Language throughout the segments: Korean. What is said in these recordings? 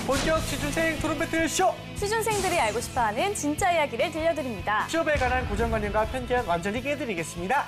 본격 취준생 토론 배틀 쇼! 취준생들이 알고 싶어하는 진짜 이야기를 들려드립니다. 취업에 관한 고정관념과 편견 완전히 깨드리겠습니다.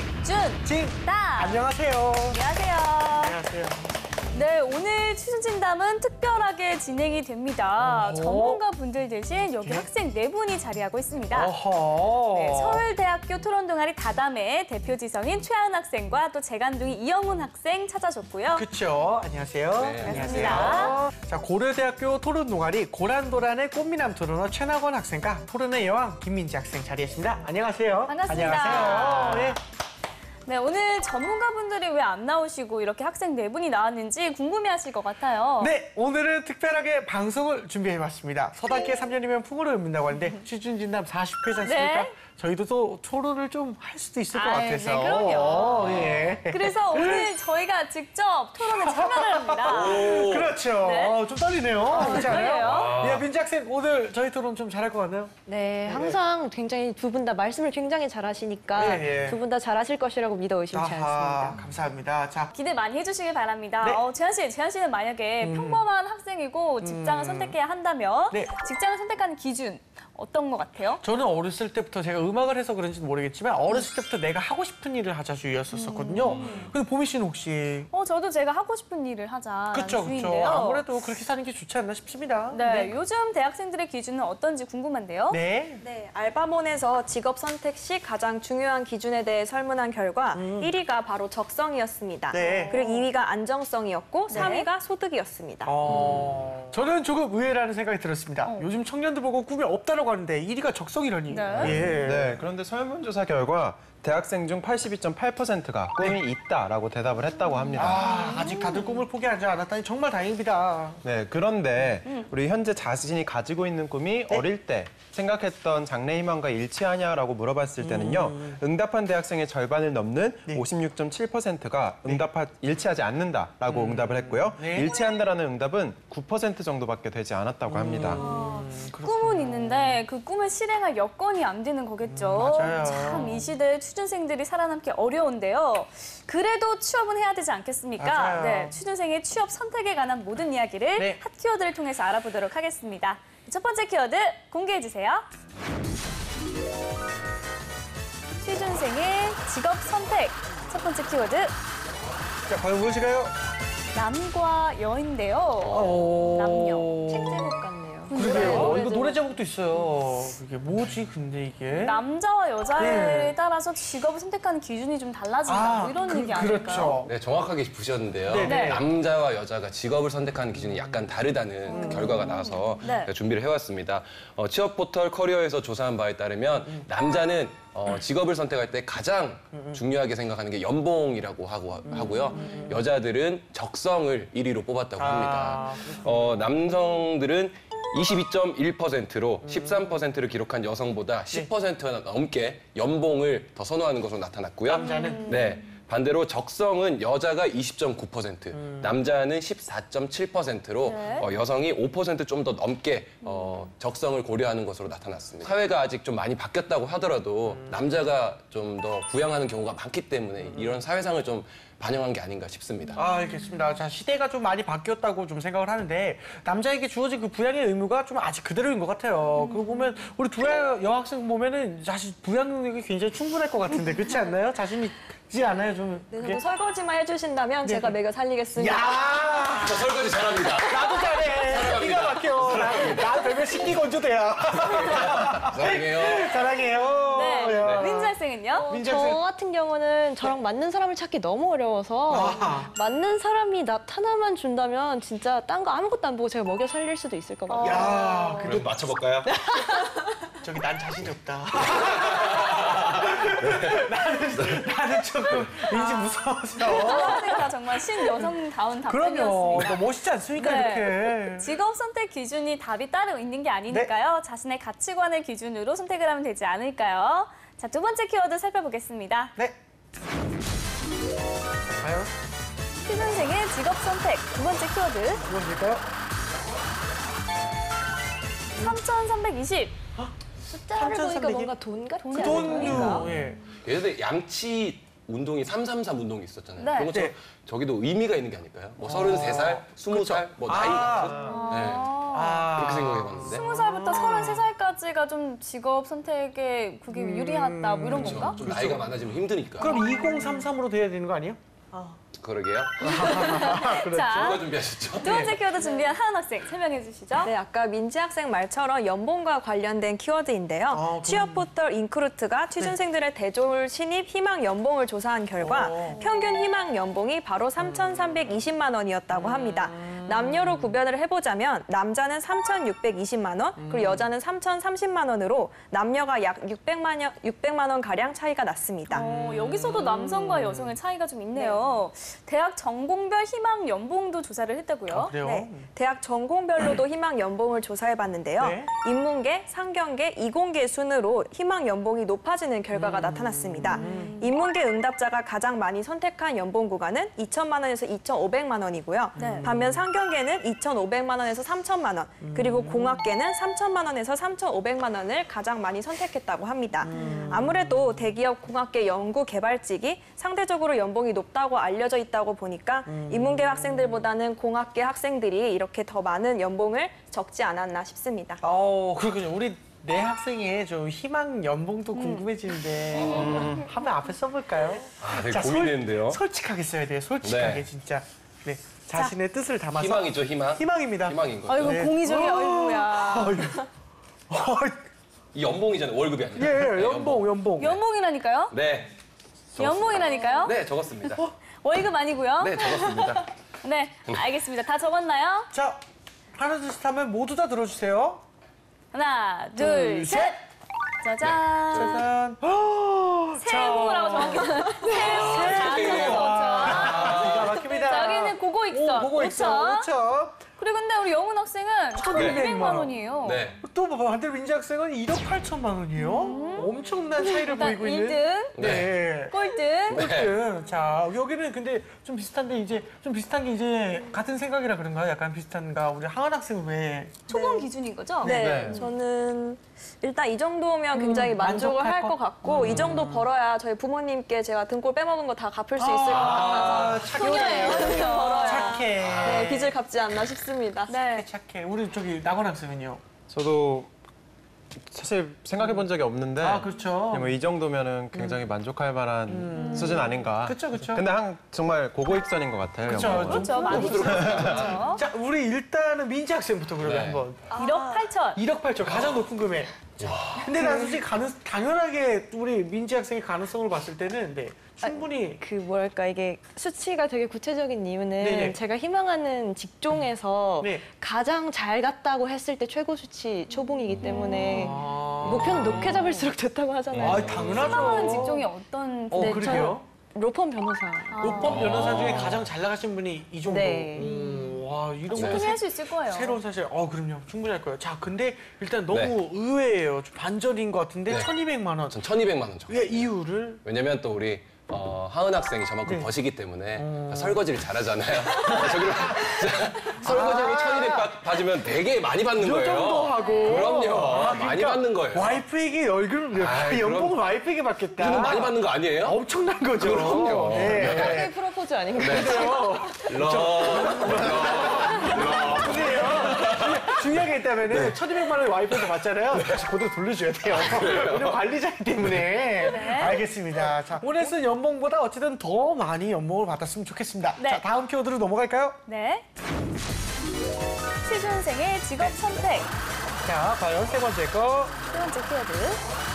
다 안녕하세요. 안녕하세요. 안녕하세요. 네, 오늘 취준진담은 특별하게 진행이 됩니다. 전문가분들 대신 여기 학생 4분이 자리하고 있습니다. 어허. 네, 서울대학교 토론동아리 다담의 대표 지성인 최하은 학생과 또 재간둥이 이영훈 학생 찾아줬고요. 그쵸. 안녕하세요. 네, 반갑습니다. 자, 고려대학교 토론 동아리 고란도란의 꽃미남 토론어 최낙원 학생과 토론의 여왕 김민지 학생 자리했습니다. 안녕하세요. 반갑습니다. 안녕하세요. 네. 네, 오늘 전문가분들이 왜 안 나오시고 이렇게 학생 4분이 나왔는지 궁금해하실 것 같아요. 네, 오늘은 특별하게 방송을 준비해봤습니다. 서당계 3년이면 풍어를 읊는다고 하는데 취준진담 40회지 않습니까? 네. 저희도 또 토론을 좀 할 수도 있을 것 네, 같아서. 그럼요. 예. 그래서 오늘 저희가 직접 토론에 참여를 합니다. 그렇죠. 네. 좀 떨리네요. 그렇지 않아요? 그러게요. 예, 민지 학생 오늘 저희 토론 좀 잘할 것 같나요? 네, 항상 굉장히 두 분 다 말씀을 굉장히 잘하시니까 예, 예. 두 분 다 잘하실 것이라고 믿어 의심치 않습니다. 감사합니다. 자, 기대 많이 해주시길 바랍니다. 네. 재한 씨는 만약에 평범한 학생이고 직장을 선택해야 한다면 네. 직장을 선택하는 기준 어떤 것 같아요? 저는 어렸을 때부터 제가 음악을 해서 그런지는 모르겠지만 어렸을 때부터 내가 하고 싶은 일을 하자 주의였었거든요. 근데 보미 씨는 혹시? 저도 제가 하고 싶은 일을 하자라는 그렇죠, 주의인데요. 그렇죠. 아무래도 그렇게 사는 게 좋지 않나 싶습니다. 네, 요즘 대학생들의 기준은 어떤지 궁금한데요. 네. 네, 알바몬에서 직업 선택 시 가장 중요한 기준에 대해 설문한 결과 1위가 바로 적성이었습니다. 네. 그리고 2위가 안정성이었고 네. 3위가 소득이었습니다. 저는 조금 의외라는 생각이 들었습니다. 요즘 청년들 보고 꿈이 없다라고 하는데 1위가 적성이라니. 네. 예. 네, 그런데 설문조사 결과 대학생 중 82.8%가 꿈이 있다라고 대답을 했다고 합니다. 아직 다들 꿈을 포기하지 않았다니 정말 다행입니다. 네, 그런데 우리 현재 자신이 가지고 있는 꿈이 어릴 때 생각했던 장래 희망과 일치하냐라고 물어봤을 때는요. 응답한 대학생의 절반을 넘는 56.7%가 일치하지 않는다라고 응답을 했고요. 네. 일치한다라는 응답은 9% 정도밖에 되지 않았다고 합니다. 꿈은 있는데 그 꿈을 실행할 여건이 안 되는 거겠죠. 맞아요. 참 이 시대에 취준생들이 살아남기 어려운데요. 그래도 취업은 해야 되지 않겠습니까? 맞아요. 네, 취준생의 취업 선택에 관한 모든 이야기를 네. 핫 키워드를 통해서 알아보도록 하겠습니다. 첫 번째 키워드 공개해 주세요. 취준생의 직업 선택. 첫 번째 키워드 자, 과연 무엇일까요? 남과 여인데요. 남녀. 책 제목 같네요. 그러게요. 이거 노래 제목도 있어요. 이게 뭐지, 근데 이게? 남자와 여자에 네. 따라서 직업을 선택하는 기준이 좀 달라진다. 뭐 이런 얘기 아닐까요? 그렇죠. 네, 정확하게 짚으셨는데요. 네네. 남자와 여자가 직업을 선택하는 기준이 약간 다르다는 결과가 나와서 네. 제가 준비를 해왔습니다. 취업 포털 커리어에서 조사한 바에 따르면 남자는 직업을 선택할 때 가장 중요하게 생각하는 게 연봉이라고 하고요. 여자들은 적성을 1위로 뽑았다고 합니다. 남성들은 22.1%로 13%를 기록한 여성보다 10%나 넘게 연봉을 더 선호하는 것으로 나타났고요. 남자는? 네. 반대로 적성은 여자가 20.9%, 남자는 14.7%로 네. 여성이 5% 좀 더 넘게 적성을 고려하는 것으로 나타났습니다. 사회가 아직 좀 많이 바뀌었다고 하더라도 남자가 좀 더 부양하는 경우가 많기 때문에 이런 사회상을 좀 반영한 게 아닌가 싶습니다. 알겠습니다. 자, 시대가 좀 많이 바뀌었다고 좀 생각을 하는데 남자에게 주어진 그 부양의 의무가 좀 아직 그대로인 것 같아요. 그거 보면 우리 두 여학생 보면은 사실 부양 능력이 굉장히 충분할 것 같은데 그렇지 않나요? 자신 있지 않아요? 좀. 네, 그게? 저도 설거지만 해주신다면 제가 매겨 살리겠습니다. 야, 저 설거지 잘합니다. 나도 잘해. 기가 막혀. 나 별별 식기 건조대야. 사랑해요. 사랑해요. 네. 야. 민지 학생은요? 민지 저 학생. 같은 경우는 저랑 맞는 사람을 찾기 너무 어려워서 맞는 사람이 나타나만 준다면 진짜 딴 거 아무것도 안 보고 제가 먹여 살릴 수도 있을 것 같아요. 야, 그럼 맞춰볼까요? 저기 난 자신이 없다. 나는 조금 왠지 무서워서. 학생과 정말 신여성다운 그럼요. 답변이었습니다. 너 멋있지 않습니까, 네. 이렇게. 직업 선택 기준이 답이 따로 있는 게 아니니까요. 자신의 가치관을 기준으로 선택을 하면 되지 않을까요? 자, 두 번째 키워드 살펴보겠습니다. 네. 과연 취준생의 직업 선택. 두 번째 키워드 무엇일까요? 3,320. 숫자를 보니까 3,300이? 뭔가 돈 같지 않아요? 돈요. 예. 예전에 양치 운동이 333 운동이 있었잖아요. 네. 그런 것처럼 네. 저기도 의미가 있는 게 아닐까요? 뭐 33살, 20살, 뭐 나이 같은. 네. 그렇게 생각해봤는데. 20살부터 33살까지가 좀 직업 선택에 그게 유리하다 뭐 이런 건가? 좀 나이가 많아지면 힘드니까. 그럼 2033으로 돼야 되는 거 아니에요? 그러게요. 자, 누가 준비하셨죠? 두 번째 키워드 준비한 하은 학생 설명해 주시죠. 네, 아까 민지 학생 말처럼 연봉과 관련된 키워드인데요. 취업 포털 인크루트가 취준생들의 대졸 신입 희망 연봉을 조사한 결과 평균 희망 연봉이 바로 3,320만 원이었다고 합니다. 남녀로 구별을 해보자면 남자는 3,620만 원, 그리고 여자는 3,030만 원으로 남녀가 약 600만 원 가량 차이가 났습니다. 여기서도 남성과 여성의 차이가 좀 있네요. 대학 전공별 희망 연봉도 조사를 했다고요? 그래요? 네, 대학 전공별로도 희망 연봉을 조사해봤는데요. 네. 인문계, 상경계, 이공계 순으로 희망 연봉이 높아지는 결과가 나타났습니다. 인문계 응답자가 가장 많이 선택한 연봉 구간은 2천만 원에서 2,500만 원이고요. 네. 반면 상경계는 2,500만 원에서 3천만 원, 그리고 공학계는 3천만 원에서 3,500만 원을 가장 많이 선택했다고 합니다. 아무래도 대기업 공학계 연구 개발직이 상대적으로 연봉이 높다고 알려져 있다고 보니까 인문계 학생들보다는 공학계 학생들이 이렇게 더 많은 연봉을 적지 않았나 싶습니다. 그렇군요. 우리 내 학생의 좀 희망 연봉도 궁금해지는데 한번 앞에 써볼까요? 되게 고민되는데요. 솔직하게 써야 돼요. 솔직하게 네. 진짜. 네, 자신의 뜻을 담아서. 희망이죠, 희망. 희망입니다. 희망인 거죠. 아이고 네. 공의적이 아이고야. 이 연봉이잖아요, 월급이 아니라. 예, 네, 연봉. 연봉이라니까요? 네. 연봉이라니까요? 네, 적었습니다. 월급 아니고요? 네, 적었습니다. 네, 알겠습니다. 다 적었나요? 자, 하나, 둘, 셋 하면 모두 다 들어주세요. 하나, 둘, 둘, 셋. 셋. 짜잔. 짜잔. 새해 복이라고 정확히. 새해 복 4천에서 5천. 기가 막힙니다. 자, 여기는 고고 익선. 보고 있어. 5천. 그리고 근데 우리 영훈 학생은 1,200만 원이에요. 네. 또 반대로 민지 학생은 1억 8천만 원이요. 엄청난 차이를 일단 보이고 있는. 1등, 네. 꼴등. 꼴등. 자, 여기는 근데 좀 비슷한데 이제 좀 비슷한 게 이제 같은 생각이라 그런가요? 약간 비슷한가? 우리 하은 학생은 왜? 초봉 기준인 거죠? 네, 네. 저는 일단 이 정도면 굉장히 만족을 만족할 할 것 것? 같고 이 정도 벌어야 저희 부모님께 제가 등골 빼먹은 거 다 갚을 수 있을 것 같아서 소녀예요, 소녀. 착해. 네, 빚을 갚지 않나 싶습니다. 네. 착해. 우리 저기 낙원 학생은요? 저도 사실 생각해 본 적이 없는데 그렇죠. 뭐 이 정도면은 굉장히 만족할 만한 수준 아닌가. 그쵸. 근데 정말 고고익선인 것 같아요. 그쵸. 연봉은. 그렇죠. 많이 들어갔죠. 자, 우리 일단은 민지 학생부터 그러면 네. 한번. 1억 8천. 1억 8천 가장 높은 금액. 근데 난 솔직히 당연하게 우리 민지 학생의 가능성을 봤을 때는 네, 충분히 그 뭐랄까 이게 수치가 되게 구체적인 이유는 네네. 제가 희망하는 직종에서 네. 가장 잘 갔다고 했을 때 최고 수치 초봉이기 때문에 목표는 높게 잡을수록 좋다고 하잖아요. 당연하죠. 희망하는 직종이 어떤? 어, 네, 그러게요. 로펌 변호사. 로펌 변호사 중에 가장 잘 나가신 분이 이 정도. 네. 와, 이런 것도 충분히 할 수 있을 거예요. 새로운 사실. 그럼요. 충분히 할 거예요. 자, 근데 일단 너무 네. 의외예요. 좀 반전인 것 같은데 네. 1,200만 원. 전 1,200만 원 적었어요. 왜 이유를? 왜냐면 또 우리 하은 학생이 저만큼 네. 버시기 때문에 설거지를 잘하잖아요. 저기로 설거지를 1,200 받으면 되게 많이 받는 요 거예요. 정도 하고. 그럼요. 많이 그러니까 받는 거예요. 와이프에게 아이, 연봉을 그럼- 와이프에게 받겠다. 이거 많이 받는 거 아니에요? 엄청난 거죠. 그럼요. 네. 최고의 프로포즈 아닌가요? 그래요. 중요한 게 있다면은 1,200만 원 와이프한테 받잖아요. 다시 그대로 돌려줘야 돼요. 우리 관리자이기 때문에. 알겠습니다. 자, 오늘 쓴 연봉보다 어쨌든 더 많이 연봉을 받았으면 좋겠습니다. 네. 자, 다음 키워드로 넘어갈까요? 네. 취준생의 직업 선택. 자, 과연 세 번째 거. 세 번째 키워드.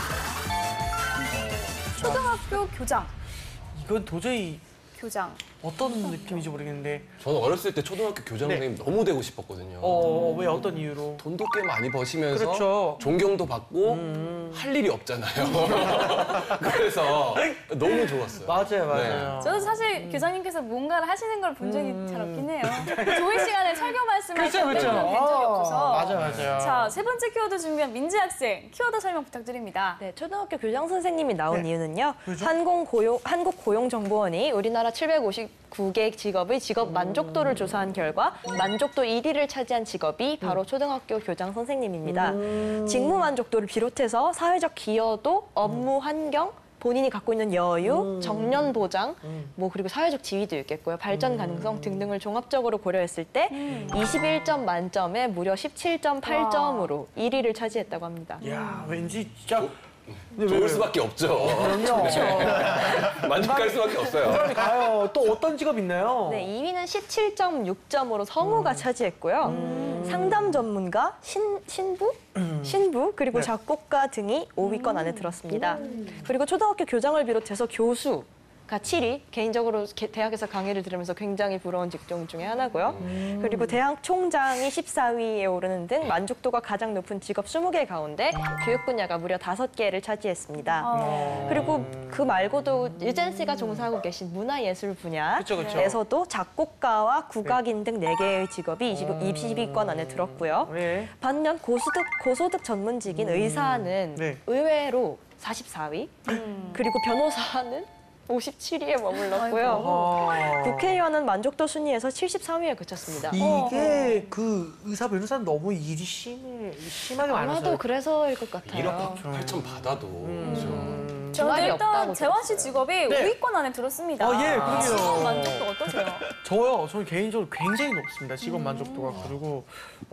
초등학교 교장. 이건 도저히 교장. 어떤 느낌인지 모르겠는데. 저는 어렸을 때 초등학교 교장 네. 선생님 너무 되고 싶었거든요. 왜 어떤 이유로? 돈도 꽤 많이 버시면서 그렇죠. 존경도 받고 할 일이 없잖아요. 그래서 너무 좋았어요. 맞아요. 저도 사실 교장님께서 뭔가를 하시는 걸 본 적이 잘 없긴 해요. 조회 시간에 설교 말씀할 때 뵌 적이 없어서. 맞아요. 자, 세 번째 키워드 준비한 민지 학생. 키워드 설명 부탁드립니다. 네, 초등학교 교장 선생님이 나온 네. 이유는요. 왜죠? 한국고용정보원이 우리나라 759개 직업의 직업 만족도를 조사한 결과 만족도 1위를 차지한 직업이 바로 초등학교 교장 선생님입니다. 직무 만족도를 비롯해서 사회적 기여도, 업무 환경, 본인이 갖고 있는 여유, 정년 보장, 뭐 그리고 사회적 지위도 있겠고요. 발전 가능성 등등을 종합적으로 고려했을 때 21점 만점에 무려 17.8점으로 1위를 차지했다고 합니다. 야, 왠지 진짜 좋을 수밖에 없죠. 그럼요. 만족할 수밖에 없어요. 가요. 또 어떤 직업 있나요? 네, 2위는 17.6점으로 성우가 차지했고요. 상담 전문가, 신부, 그리고 네. 작곡가 등이 5위권 안에 들었습니다. 그리고 초등학교 교장을 비롯해서 교수가 7위, 개인적으로 대학에서 강의를 들으면서 굉장히 부러운 직종 중에 하나고요. 그리고 대학 총장이 14위에 오르는 등 만족도가 가장 높은 직업 20개 가운데 교육 분야가 무려 5개를 차지했습니다. 그리고 그 말고도 유젠 씨가 종사하고 계신 문화예술 분야에서도 작곡가와 국악인 등 4개의 직업이 20위권 안에 들었고요. 네. 반면 고소득 전문직인 의사는 네. 의외로 44위, 그리고 변호사는 57위에 머물렀고요. 아. 국회의원은 만족도 순위에서 73위에 그쳤습니다. 이게 그 의사 변호사는 너무 일이 심하게 많아서. 아마도 그래서일 것 같아요. 1억 8천 받아도. 그렇죠. 저는 주말이 일단 없다고 재환 씨 직업이 네. 5위권 안에 들었습니다. 예, 그럼요. 직업 만족도 어떠세요? 저는 개인적으로 굉장히 높습니다. 직업 만족도가. 그리고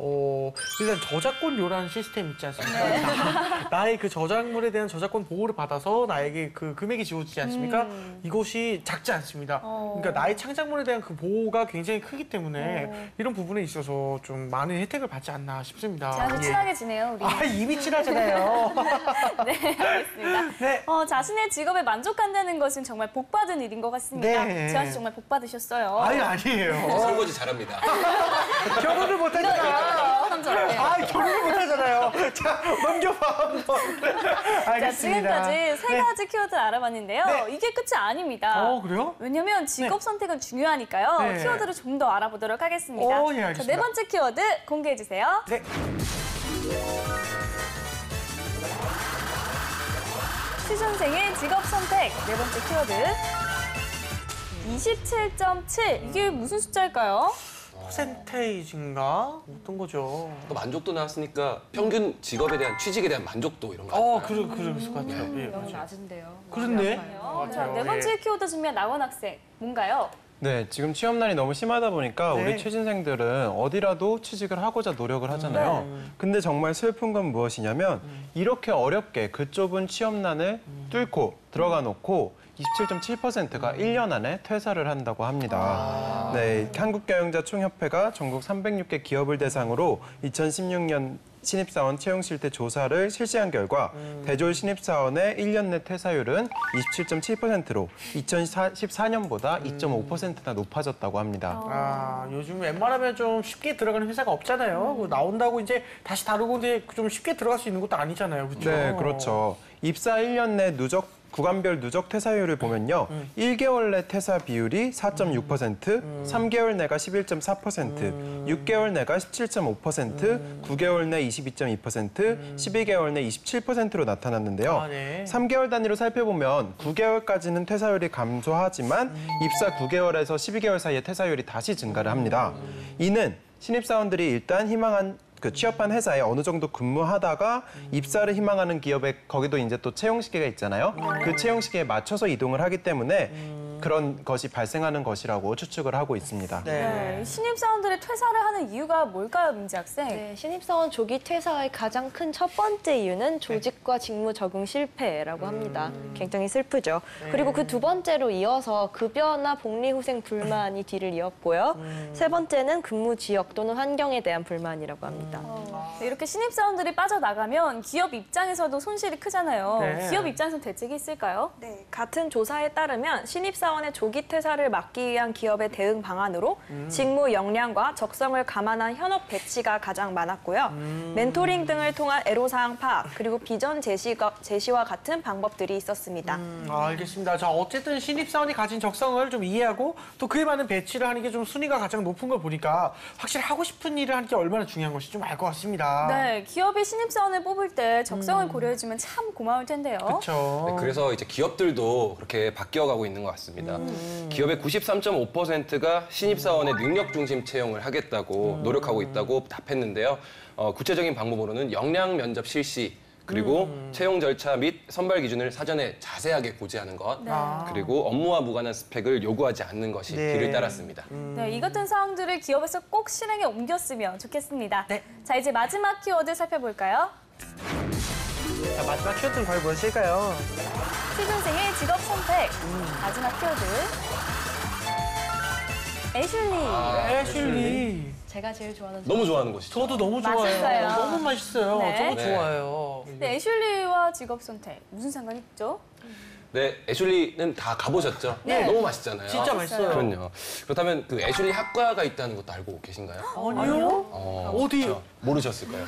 일단 저작권료라는 시스템 있지 않습니까? 나의 그 저작물에 대한 저작권 보호를 받아서 나에게 그 금액이 지워지지 않습니까? 이것이 작지 않습니다. 그러니까 나의 창작물에 대한 그 보호가 굉장히 크기 때문에 이런 부분에 있어서 좀 많은 혜택을 받지 않나 싶습니다. 재환 씨 예. 친하게 지내요, 우리. 이미 친하잖아요. 네, 알겠습니다. 네. 자신의 직업에 만족한다는 것은 정말 복받은 일인 것 같습니다. 네. 재환 씨 정말 복받으셨어요. 아니에요. 설거지 잘합니다. 결혼을 못하잖아. 남자 어때요? 결혼을 못하잖아요. 자, 넘겨봐 한번. 자, 알겠습니다. 지금까지 세 가지 키워드를 알아봤는데요. 네. 이게 끝이 아닙니다. 그래요? 왜냐면 직업 선택은 중요하니까요. 네. 키워드를 좀 더 알아보도록 하겠습니다. 예, 알겠습니다. 자, 네 번째 키워드 공개해주세요. 네. 취준생의 직업 선택 네 번째 키워드 27.7 이게 무슨 숫자일까요? 퍼센테이지인가? 어떤 거죠? 또 만족도 나왔으니까 평균 직업에 대한 취직에 대한 만족도 이런 거. 그럴 것 같아요. 예, 너무 맞아요. 낮은데요. 그렇네. 자, 네 번째 키워드 준비한 나원 학생 뭔가요? 네, 지금 취업난이 너무 심하다 보니까 네. 우리 취준생들은 어디라도 취직을 하고자 노력을 하잖아요. 근데 정말 슬픈 건 무엇이냐면 이렇게 어렵게 그 좁은 취업난을 뚫고 들어가 놓고 27.7%가 1년 안에 퇴사를 한다고 합니다. 네, 한국경영자총협회가 전국 306개 기업을 대상으로 2016년 신입사원 채용실태 조사를 실시한 결과 대졸 신입사원의 1년 내 퇴사율은 27.7%로 2014년보다 2.5%나 높아졌다고 합니다. 요즘 웬만하면 좀 쉽게 들어가는 회사가 없잖아요. 나온다고 이제 다시 다루고 근데 좀 쉽게 들어갈 수 있는 것도 아니잖아요. 그렇죠? 네, 그렇죠. 입사 1년 내 구간별 누적 퇴사율을 보면요. 1개월 내 퇴사 비율이 4.6%, 3개월 내가 11.4%, 6개월 내가 17.5%, 9개월 내 22.2%, 12개월 내 27%로 나타났는데요. 네. 3개월 단위로 살펴보면 9개월까지는 퇴사율이 감소하지만 입사 9개월에서 12개월 사이에 퇴사율이 다시 증가를 합니다. 이는 신입사원들이 일단 취업한 회사에 어느 정도 근무하다가 입사를 희망하는 기업에 거기도 이제 또 채용 시기가 있잖아요. 그 채용 시기에 맞춰서 이동을 하기 때문에 그런 것이 발생하는 것이라고 추측을 하고 있습니다. 네, 신입사원들이 퇴사를 하는 이유가 뭘까요, 민지 학생? 네, 신입사원 조기 퇴사의 가장 큰 첫 번째 이유는 조직과 직무 적응 실패라고 합니다. 굉장히 슬프죠. 그리고 그 두 번째로 이어서 급여나 복리후생 불만이 뒤를 이었고요. 세 번째는 근무 지역 또는 환경에 대한 불만이라고 합니다. 이렇게 신입사원들이 빠져나가면 기업 입장에서도 손실이 크잖아요. 네. 기업 입장에서는 대책이 있을까요? 네, 같은 조사에 따르면 신입사원의 조기 퇴사를 막기 위한 기업의 대응 방안으로 직무 역량과 적성을 감안한 현업 배치가 가장 많았고요. 멘토링 등을 통한 애로사항 파악, 그리고 비전 제시와 같은 방법들이 있었습니다. 알겠습니다. 자, 어쨌든 신입사원이 가진 적성을 좀 이해하고 또 그에 맞는 배치를 하는 게 좀 순위가 가장 높은 걸 보니까 확실히 하고 싶은 일을 하는 게 얼마나 중요한 것이 좀 알 것 같습니다. 네, 기업이 신입사원을 뽑을 때 적성을 고려해주면 참 고마울 텐데요. 그렇죠. 네, 그래서 이제 기업들도 그렇게 바뀌어가고 있는 것 같습니다. 기업의 93.5%가 신입사원의 능력 중심 채용을 하겠다고 노력하고 있다고 답했는데요. 구체적인 방법으로는 역량 면접 실시, 그리고 채용 절차 및 선발 기준을 사전에 자세하게 고지하는 것, 그리고 업무와 무관한 스펙을 요구하지 않는 것이 네. 길을 따랐습니다. 네, 이 같은 사항들을 기업에서 꼭 실행에 옮겼으면 좋겠습니다. 네. 자, 이제 마지막 키워드 살펴볼까요? 자, 마지막 키워드는 과연 무엇일까요? 취준생의 직업 선택. 마지막 키워드. 애슐리. 애슐리. 제가 제일 좋아하는 너무 좋아하는 곳이죠. 저도 너무 좋아요. 맛있어요. 너무 맛있어요. 네. 저도 네. 좋아요. 네, 애슐리와 직업 선택 무슨 상관이 있죠? 네, 애슐리는 다 가보셨죠? 네. 너무 맛있잖아요. 진짜 맛있어요. 그럼요. 그렇다면 그 애슐리 학과가 있다는 것도 알고 계신가요? 아니요? 어디? 그렇죠. 모르셨을까요?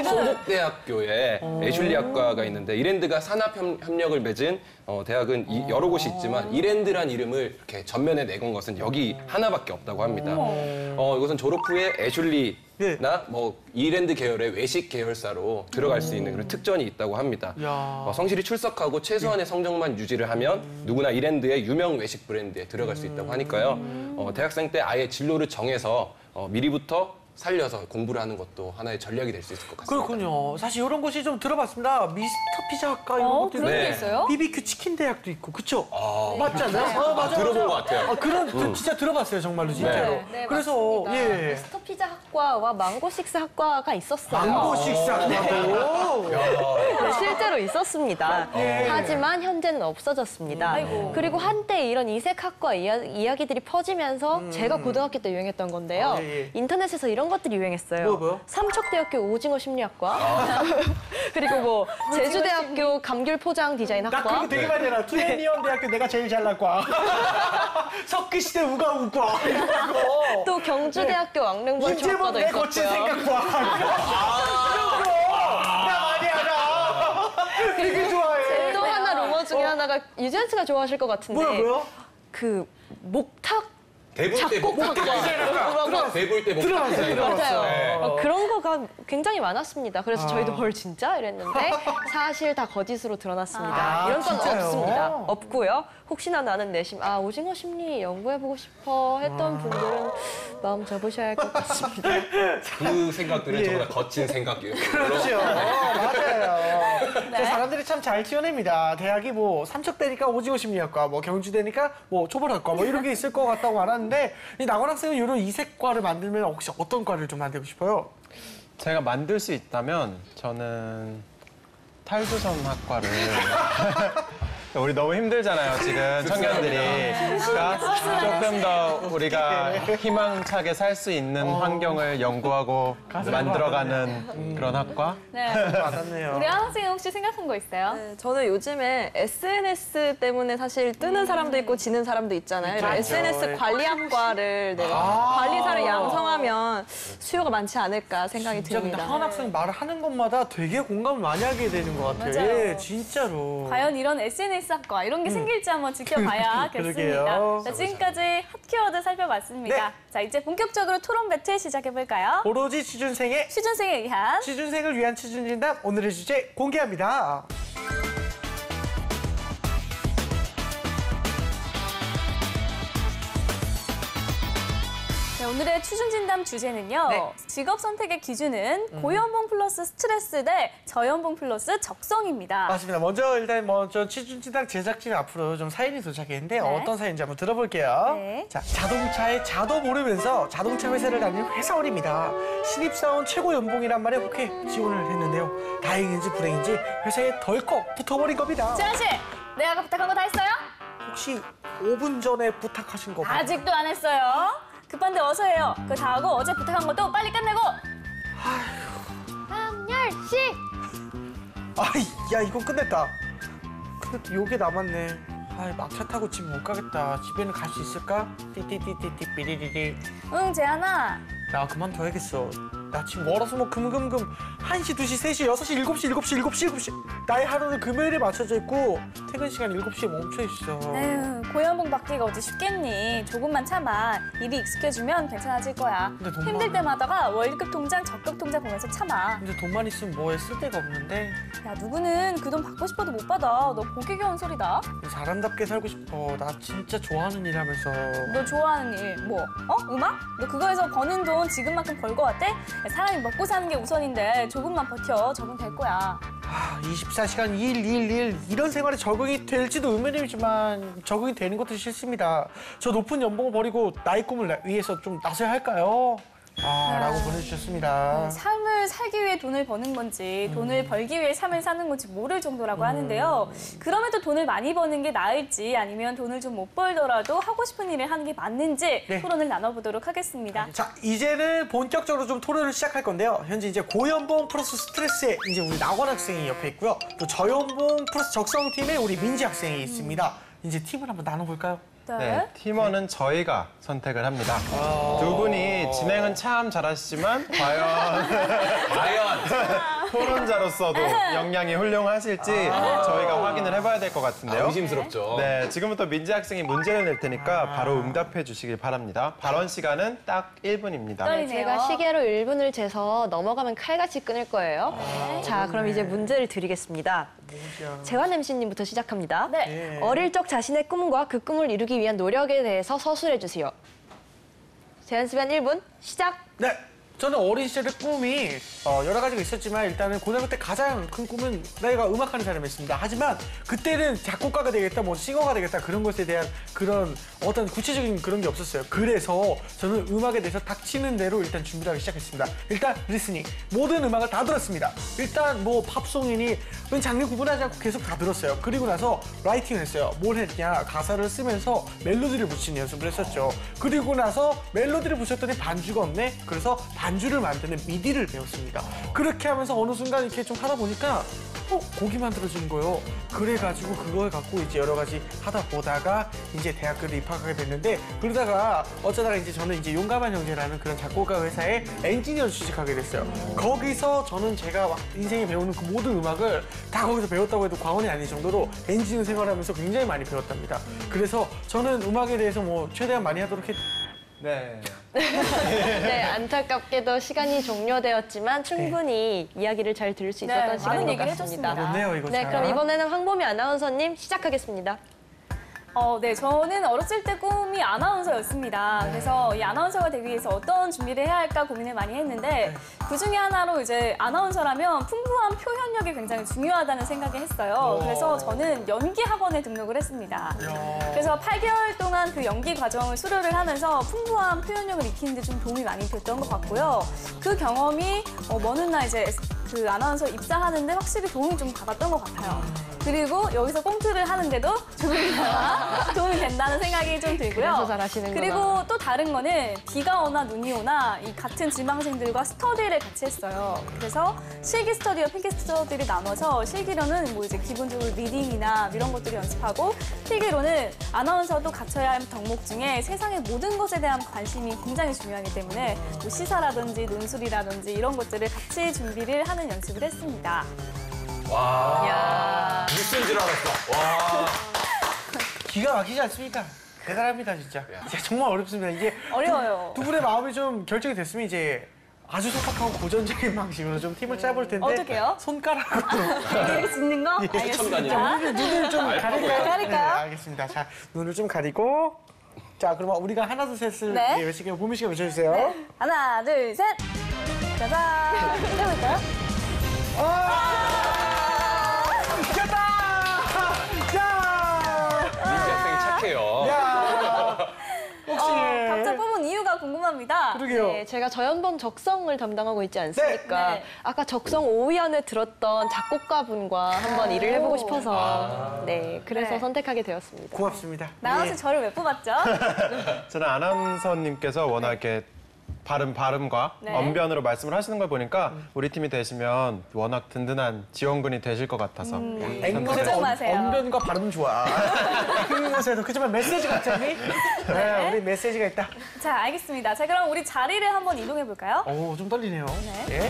소국대학교에 애슐리 학과가 있는데 이랜드가 산업협력을 맺은 대학은 여러 곳이 있지만 이랜드란 이름을 이렇게 전면에 내건 것은 여기 하나밖에 없다고 합니다. 이것은 졸업 후에 애슐리나 뭐 이랜드 계열의 외식 계열사로 들어갈 수 있는 그런 특전이 있다고 합니다. 야. 성실히 출석하고 최소한의 성적만 유지를 하면 누구나 이랜드의 유명 외식 브랜드에 들어갈 수 있다고 하니까요. 대학생 때 아예 진로를 정해서 미리부터 살려서 공부를 하는 것도 하나의 전략이 될 수 있을 것 같습니다. 그렇군요. 사실 이런 곳이 좀 들어봤습니다. 미스터 피자 학과 이런 것도 그런 게 네. 있어요? BBQ 치킨 대학도 있고, 그쵸? 맞지 않나요? 맞아, 들어본 것 같아요. 그런 진짜 들어봤어요, 정말로 진짜로. 네, 그래서 맞습니다. 예. 미스터 피자 학과와 망고식스 학과가 있었어요. 망고 식사학과도. 네, 실제로 있었습니다. 예. 하지만 현재는 없어졌습니다. 아이고. 그리고 한때 이런 이색학과 이야기들이 퍼지면서 제가 고등학교 때 유행했던 건데요. 아, 예, 예. 인터넷에서 이런 것들이 유행했어요. 뭐요? 삼척대학교 오징어 심리학과, 그리고 뭐 제주대학교 감귤 포장 디자인 나 학과. 그거 되게 많이 알아. 투애니언 대학교 내가 제일 잘날과. 석기시대 우가우과. 이런 거. 또 경주대학교 왕릉벌초 임재범 학과도 내 거친 있었고요. 생각과. 이런 거. 나 많이 알아. 되게 좋아해. 또 하나 루머 중에 하나가 유재현 씨가 좋아하실 것 같은데 뭐요? 그 목탁 대불 때 작곡학과. 대불 때 들어봤어요. 맞아요. 그런 거가 굉장히 많았습니다. 그래서 저희도 헐 진짜 이랬는데 사실 다 거짓으로 드러났습니다. 아, 이런 건 진짜요? 없습니다. 없고요. 혹시나 나는 내심 오징어 심리 연구해보고 싶어 했던 분들은 마음 접으셔야 할 것 같습니다. 그 생각들은 예. 저보다 거친 생각이에요. 그렇죠. 맞아요. 사람들이 참 잘 지어냅니다. 대학이 뭐 삼척대니까 오징어 심리학과, 뭐 경주대니까 뭐 초벌학과 뭐 이런 게 있을 것 같다고 알았는데 이 나건 학생은 이런 이색과를 만들면 혹시 어떤 과를 좀 만들고 싶어요? 제가 만들 수 있다면 저는 탈주선 학과를 우리 너무 힘들잖아요, 지금 청년들이. 그러니까 조금 더 우리가 희망차게 살 수 있는 환경을 연구하고 만들어가는 그런 학과? 네. 맞았네요. 우리 학생 혹시 생각한 거 있어요? 네, 저는 요즘에 SNS 때문에 사실 뜨는 사람도 있고 지는 사람도 있잖아요. 이런 맞죠. SNS 관리학과를 내가 관리사를 양성하면 수요가 많지 않을까 생각이 진짜 근데 듭니다. 한 학생 말을 하는 것마다 되게 공감을 많이 하게 되는 것 같아요. 맞아요. 예, 진짜로. 과연 이런 SNS 학과 이런 게 생길지 한번 지켜봐야겠습니다. 그러게요. 자, 지금까지 핫키워드 살펴봤습니다. 네. 자, 이제 본격적으로 토론 배틀 시작해볼까요? 오로지 취준생의 취준생에 의한 취준생을 위한 취준진담 오늘의 주제 공개합니다. 네, 오늘의 취준진담 주제는요. 네. 직업 선택의 기준은 고연봉 플러스 스트레스 대 저연봉 플러스 적성입니다. 맞습니다. 일단 취준진담 제작진 앞으로 좀 사연이 도착했는데 네. 어떤 사연인지 한번 들어볼게요. 네. 자, 자동차의 자도 모르면서 자동차 회사를 다니는 회사원입니다. 신입사원 최고 연봉이란 말에 오케이 지원을 했는데요. 다행인지 불행인지 회사에 덜컥 붙어버린 겁니다. 지현 씨, 내가 아까 부탁한 거 다 했어요? 혹시 5분 전에 부탁하신 거 아직도 안 했어요. 급한데 어서 해요. 그거 다 하고 어제 부탁한 것도 빨리 끝내고. 함열씨 아이, 야, 이거 끝냈다. 근데 요게 남았네. 아이, 막차 타고 집 못 가겠다. 집에는 갈 수 있을까? 띠띠띠띠띠 삐리리리. 응, 재현아. 나 그만둬야겠어. 나 지금 월화수목 금금금 1시, 2시, 3시, 6시, 7시, 7시, 7시, 7시. 나의 하루는 금요일에 맞춰져 있고 퇴근 시간 7시에 멈춰 있어. 에휴, 고연봉 받기가 어디 쉽겠니? 조금만 참아. 일이 익숙해지면 괜찮아질 거야. 근데 돈만- 힘들 때마다가 월급 통장, 적격 통장 보면서 참아. 근데 돈만 있으면 뭐에 쓸 데가 없는데 야, 누구는 그 돈 받고 싶어도 못 받아. 너 보기 겨운 소리다. 사람답게 살고 싶어. 나 진짜 좋아하는 일 하면서. 너 좋아하는 일 뭐? 음악? 너 그거에서 버는 돈 지금만큼 벌 거 같아? 야, 사람이 먹고 사는 게 우선인데 조금만 버텨. 적응 될 거야. 24시간 일 이런 생활에 적응이 될지도 의문이지만 적응이 되는 것도 싫습니다. 저 높은 연봉을 버리고 나의 꿈을 위해서 좀 나서야 할까요? 라고 보내주셨습니다. 삶을 살기 위해 돈을 버는 건지 돈을 벌기 위해 삶을 사는 건지 모를 정도라고 하는데요. 그럼에도 돈을 많이 버는 게 나을지 아니면 돈을 좀 못 벌더라도 하고 싶은 일을 하는 게 맞는지 네. 토론을 나눠보도록 하겠습니다. 자, 이제는 본격적으로 좀 토론을 시작할 건데요. 현재 이제 고연봉 플러스 스트레스에 이제 우리 낙원 학생이 옆에 있고요. 또 저연봉 플러스 적성팀에 우리 민지 학생이 있습니다. 이제 팀을 한번 나눠볼까요? 네, 팀원은 저희가 선택을 합니다. 두 분이 진행은 참 잘하시지만 과연 토론자로서도 역량이 훌륭하실지 저희가 확인을 해봐야 될 것 같은데요. 의심스럽죠. 네, 지금부터 민지 학생이 문제를 낼 테니까 바로 응답해 주시길 바랍니다. 발언 시간은 딱 1분입니다. 떨리네요. 제가 시계로 1분을 재서 넘어가면 칼같이 끊을 거예요. 자, 그럼 이제 문제를 드리겠습니다. 재환 MC님부터 시작합니다. 네. 어릴 적 자신의 꿈과 그 꿈을 이루기 위한 노력에 대해서 서술해 주세요. 재환 시간 1분 시작. 네. 저는 어린 시절의 꿈이 여러 가지가 있었지만 일단은 고등학교 때 가장 큰 꿈은 내가 음악하는 사람이었습니다. 하지만 그때는 작곡가가 되겠다, 뭐 싱어가 되겠다 그런 것에 대한 그런 어떤 구체적인 그런 게 없었어요. 그래서 저는 음악에 대해서 닥치는 대로 일단 준비를 하기 시작했습니다. 일단 리스닝, 모든 음악을 다 들었습니다. 일단 뭐 팝송이니 장르 구분하지 않고 계속 다 들었어요. 그리고 나서 라이팅을 했어요. 뭘 했냐, 가사를 쓰면서 멜로디를 붙이는 연습을 했었죠. 그리고 나서 멜로디를 붙였더니 반주가 없네. 그래서 반주를 만드는 미디를 배웠습니다. 그렇게 하면서 어느 순간 이렇게 좀 하다 보니까 곡이 만들어지는 거예요. 그래가지고 그걸 갖고 이제 여러 가지 하다 보다가 이제 대학교를 입학하게 됐는데 그러다가 어쩌다가 이제 저는 이제 용감한 형제라는 그런 작곡가 회사에 엔지니어로 취직하게 됐어요. 거기서 저는 제가 인생에 배우는 그 모든 음악을 다 거기서 배웠다고 해도 과언이 아닐 정도로 엔지니어 생활하면서 굉장히 많이 배웠답니다. 그래서 저는 음악에 대해서 뭐 최대한 많이 하도록 네. 네, 안타깝게도 시간이 종료되었지만 충분히 이야기를 잘 들을 수 있었던 네, 시간인 많은 것 얘기를 같습니다. 해줬습니다. 좋네요, 이거 네, 참. 그럼 이번에는 황보미 아나운서님 시작하겠습니다. 네, 저는 어렸을 때 꿈이 아나운서였습니다. 그래서 이 아나운서가 되기 위해서 어떤 준비를 해야 할까 고민을 많이 했는데 그 중에 하나로 이제 아나운서라면 풍부한 표현력이 굉장히 중요하다는 생각을 했어요. 그래서 저는 연기 학원에 등록을 했습니다. 그래서 8개월 동안 그 연기 과정을 수료를 하면서 풍부한 표현력을 익히는 데 좀 도움이 많이 됐던 것 같고요. 그 경험이 먼 훗날 이제 그 아나운서 입사하는데 확실히 도움이 좀 받았던 것 같아요. 그리고 여기서 꽁트를 하는데도 조금이나마 도움이 된다는 생각이 좀 들고요. 그래서 잘하시는구나. 그리고 또 다른 거는 비가 오나 눈이 오나 이 같은 지망생들과 스터디를 같이 했어요. 그래서 실기 스터디와 필기 스터디를 나눠서 실기로는 뭐 이제 기본적으로 리딩이나 이런 것들을 연습하고 필기로는 아나운서도 갖춰야 할 덕목 중에 세상의 모든 것에 대한 관심이 굉장히 중요하기 때문에 뭐 시사라든지 논술이라든지 이런 것들을 같이 준비를 하는 연습을 했습니다. 와. 뉴스인 줄 알았어. 와. 기가 막히지 않습니까? 대단합니다, 진짜. 정말 어렵습니다. 이게 어려워요. 두 분의 마음이 좀 결정이 됐으면 이제 아주 소박하고 고전적인 방식으로 좀 팀을 짜볼 텐데 어떡해요? 손가락으로 이렇게 짓는 거? 최첨단이네. 알겠습니다. 눈을 좀 가릴까요? 가릴까요? 네, 알겠습니다. 자, 눈을 좀 가리고 자, 그러면 우리가 하나, 둘, 셋을 네. 외치게 보미 씨가 외쳐주세요. 하나, 둘, 셋. 짜잔. 해볼까요? 이겼다! 자! 민지 학생이 착해요. 야! 혹시 각자 뽑은 이유가 궁금합니다. 그러게요. 네, 제가 저연봉 적성을 담당하고 있지 않습니까? 네. 아까 적성 5위 안에 들었던 작곡가분과 한번 일을 해보고 싶어서 네, 그래서 네. 선택하게 되었습니다. 고맙습니다. 나와서 예. 저를 왜 뽑았죠? 저는 아나운서님께서 워낙 이렇게 발음과 네. 언변으로 말씀을 하시는 걸 보니까 우리 팀이 되시면 워낙 든든한 지원군이 되실 것 같아서 앵무새는 걱정 마세요. 언변과 발음 좋아. 앵무새도 그렇지만 메시지가 있잖니? 네, 우리 메시지가 있다. 자, 알겠습니다. 자, 그럼 우리 자리를 한번 이동해 볼까요? 오, 좀 떨리네요. 네. 예.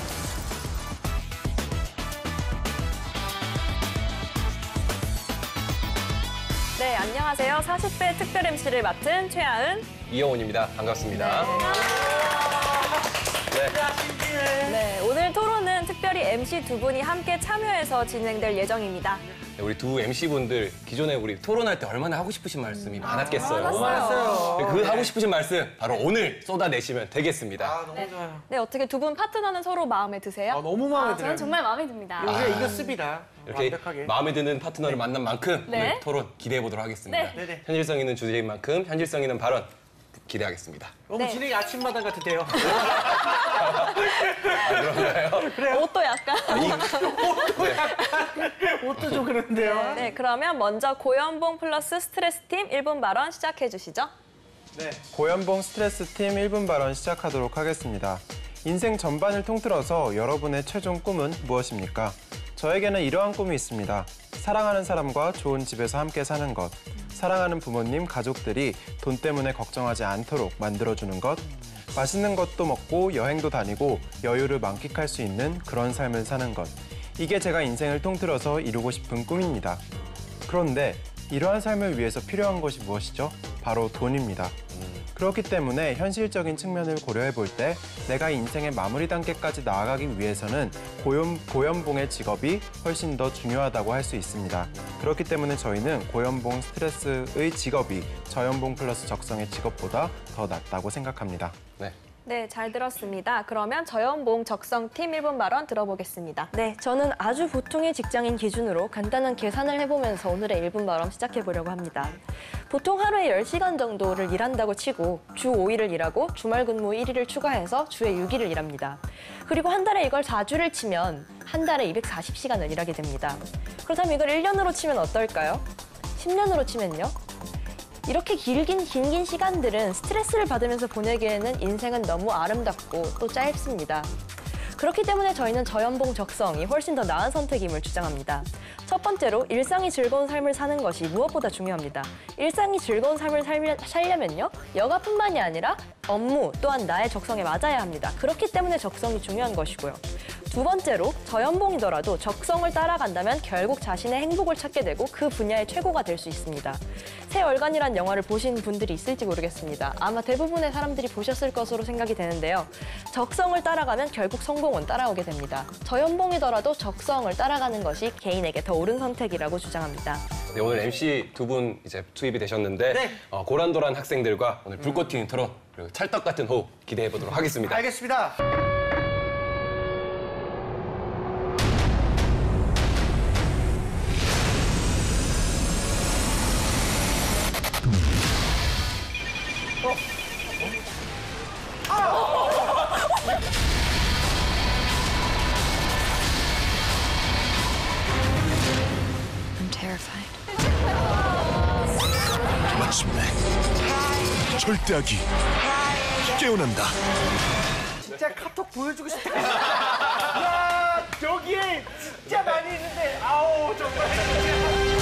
네, 안녕하세요. 40대 특별 MC를 맡은 최아은. 이영훈입니다. 반갑습니다. 네, 오늘 토론은 특별 특별히 MC 두 분이 함께 참여해서 진행될 예정입니다. 네, 우리 두 MC분들 기존에 우리 토론할 때 얼마나 하고 싶으신 말씀이 많았겠어요. 많았어요. 그 하고 싶으신 말씀 바로 오늘 쏟아내시면 되겠습니다. 너무 좋아요. 네, 어떻게 두 분 파트너는 서로 마음에 드세요? 너무 마음에 들어요. 저는 정말 마음에 듭니다. 우리가 이겼습니다. 이렇게 완벽하게. 마음에 드는 파트너를 만난 만큼 네. 오늘 토론 기대해 보도록 하겠습니다. 네. 네네. 현실성 있는 주제인 만큼 현실성 있는 발언 기대하겠습니다. 너무 네. 진행이 아침마당 같은데요. 옷도 약간. 옷도 좀 그런데요. 네, 그러면 먼저 고연봉 플러스 스트레스 팀 1분 발언 시작해 주시죠. 네. 고연봉 스트레스 팀 1분 발언 시작하도록 하겠습니다. 인생 전반을 통틀어서 여러분의 최종 꿈은 무엇입니까? 저에게는 이러한 꿈이 있습니다. 사랑하는 사람과 좋은 집에서 함께 사는 것. 사랑하는 부모님, 가족들이 돈 때문에 걱정하지 않도록 만들어주는 것. 맛있는 것도 먹고 여행도 다니고 여유를 만끽할 수 있는 그런 삶을 사는 것. 이게 제가 인생을 통틀어서 이루고 싶은 꿈입니다. 그런데 이러한 삶을 위해서 필요한 것이 무엇이죠? 바로 돈입니다. 그렇기 때문에 현실적인 측면을 고려해 볼 때 내가 인생의 마무리 단계까지 나아가기 위해서는 고연봉의 직업이 훨씬 더 중요하다고 할 수 있습니다. 그렇기 때문에 저희는 고연봉 스트레스의 직업이 저연봉 플러스 적성의 직업보다 더 낫다고 생각합니다. 네. 네, 잘 들었습니다. 그러면 저연봉 적성 팀 1분 발언 들어보겠습니다. 네, 저는 아주 보통의 직장인 기준으로 간단한 계산을 해보면서 오늘의 1분 발언 시작해보려고 합니다. 보통 하루에 10시간 정도를 일한다고 치고 주 5일을 일하고 주말 근무 1일을 추가해서 주에 6일을 일합니다. 그리고 한 달에 이걸 4주를 치면 한 달에 240시간을 일하게 됩니다. 그렇다면 이걸 1년으로 치면 어떨까요? 10년으로 치면요? 이렇게 긴 시간들은 스트레스를 받으면서 보내기에는 인생은 너무 아름답고 또 짧습니다. 그렇기 때문에 저희는 저연봉 적성이 훨씬 더 나은 선택임을 주장합니다. 첫 번째로 일상이 즐거운 삶을 사는 것이 무엇보다 중요합니다. 일상이 즐거운 삶을 살려면요, 여가뿐만이 아니라 업무 또한 나의 적성에 맞아야 합니다. 그렇기 때문에 적성이 중요한 것이고요. 두 번째로 저연봉이더라도 적성을 따라간다면 결국 자신의 행복을 찾게 되고 그 분야의 최고가 될 수 있습니다. 새 얼간이란 영화를 보신 분들이 있을지 모르겠습니다. 아마 대부분의 사람들이 보셨을 것으로 생각이 되는데요. 적성을 따라가면 결국 성공은 따라오게 됩니다. 저연봉이더라도 적성을 따라가는 것이 개인에게 더 옳은 선택이라고 주장합니다. 네, 오늘 MC 두 분 이제 투입이 되셨는데 네. 고란도란 학생들과 오늘 불꽃 튀는 토론 그리고 찰떡 같은 호흡 기대해 보도록 하겠습니다. 알겠습니다. I'm terrified. 마침내 절대악이 깨어난다. 진짜 카톡 보여주고 싶다. 야, 저기에 진짜 많이 있는데, 아우, 정말.